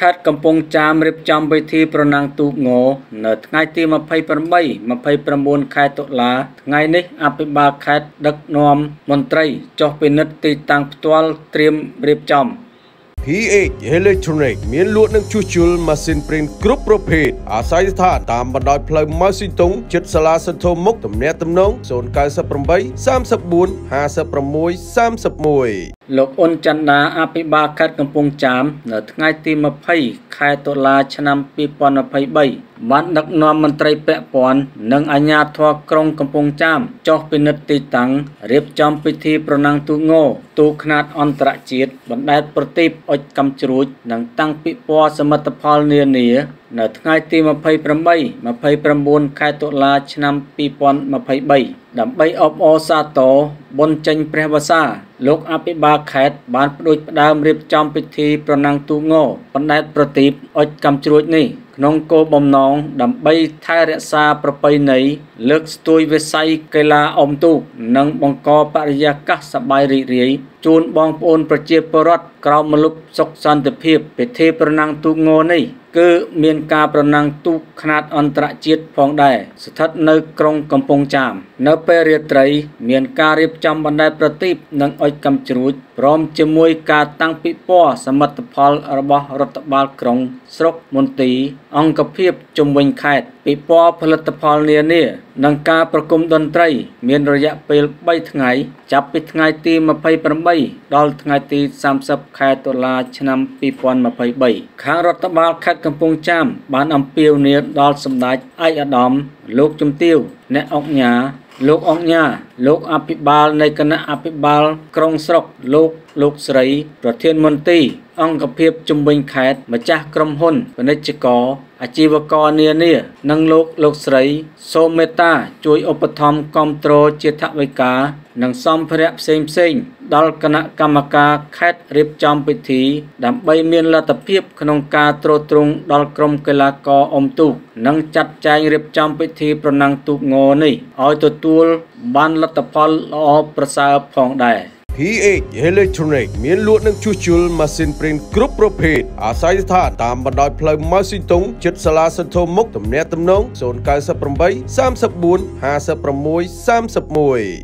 ខេត្តកំពង់ចាមរៀបចំពិធីប្រណាំងទូកងនៅថ្ងៃទី28 29 ខែតុលាថ្ងៃនេះអភិបាលខេត្តដឹកនាំមន្ត្រីចុះពិនិត្យទីតាំងផ្ទាល់ត្រៀមរៀបចំ PH Electronic មានលក់និងជួសជុលម៉ាស៊ីនព្រីនគ្រប់ប្រភេទអាស្រ័យស្ថានតាមបណ្ដោយផ្លូវម៉ៅស៊ីតុងជិតសាលាសន្ធមុខទំនាក់ទំនង098 34 56 31 លោកអ៊ុនច័ន្ទដាអភិបាលខេត្តកំពង់ចាមនៅថ្ងៃទី20 ខែតុលាឆ្នាំ 2023 បានដឹកនាំមន្ត្រីពាក់ព័ន្ធនិងអាជ្ញាធរក្រុងកំពង់ចាមចុះពិនិត្យទីតាំងរៀបចំពិធីប្រណាំងទូកងទូកខ្នាតអន្តរជាតិបណ្ដែតប្រទីបអុចកំជ្រួចនិងតាំងពិព័រណ៍សមិទ្ធផលនានានៅថ្ងៃទី28 29 ខែតុលាឆ្នាំ 2023 ដើម្បីអបអរសាទរបុណ្យចេញព្រះវស្សាលោកអភិបាលខេត្តបានផ្ដួចផ្ដើមរៀបចំពិធីប្រណាំងទូកងបណ្ដែតប្រទីបអុចកំជ្រួចនេះក្នុងគោលបំណងដើម្បីថែរក្សាប្រពៃណីលើកស្ទួយវិស័យកីឡាអុំទូកនិងបង្កបរិយាកាសសប្បាយរីករាយជូនបងប្អូនប្រជាពលរដ្ឋក្រោមម្លប់សុខសន្តិភាពពិធីប្រណាំងទូកងនេះគឺមានការប្រណាំងទូកខ្នាតអន្តរជាតិផងដែរស្ថិតនៅក្រុងកំពង់ចាមនៅពេលរាត្រីមានការរៀបចំបណ្ដែតប្រទីបនិងអុចកំជ្រួចព្រមជាមួយការតាំងពិព័រណ៍សមិទ្ធផលរបស់រដ្ឋបាលក្រុងស្រុកមន្ទីរអង្គភាពជុំវិញខេត្តពិព័រណ៍ផលិតផលនានានិងការប្រគំតន្ត្រីមានរយៈពេល3ថ្ងៃចាប់ពីថ្ងៃទី28ដល់ថ្ងៃទី30 ខែតុលាឆ្នាំ 2023 ខាងរដ្ឋបាលខេត្តកំពង់ចាមបានអំពាវនាវដល់សម្ដេចឯកឧត្តមលោកជំទាវ អ្នកអង្គញាលោកអង្គញាលោកអភិបាលនៃគណៈអភិបាលក្រុងស្រុកលោកស្រីប្រធានមន្ទីរអង្គភាពជំនាញខេត្តម្ចាស់ក្រុមហ៊ុនពាណិជ្ជករអាជីវករនានានិងលោកស្រីសូមមេត្តាជួយឧបត្ថម្ភគាំទ្រជាថវិកានិងសម្ភារៈផ្សេងដល់គណៈកម្មការខេត្តរៀបចំពិធីដើម្បីមានលទ្ធភាពក្នុងការទ្រទ្រង់ដល់ក្រុមកីឡាករអុំទូកនិងចាត់ចែងរៀបចំពិធីប្រណាំងទូកងនេះឲ្យទទួលបានលទ្ធផលល្អប្រសើរផងដែរ PH Electronic មានលក់និងជួសជុលម៉ាស៊ីនព្រីនគ្រប់ប្រភេទអាស្រ័យស្ថានតាមបណ្ដោយផ្លូវម៉ៅស៊ីតុងជិតសាលាសន្ធមុខទំនាក់ទំនង098 34 56 31